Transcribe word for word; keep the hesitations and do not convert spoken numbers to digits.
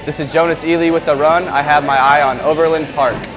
This is Jonas Ely with the run. I have my eye on Overland Park.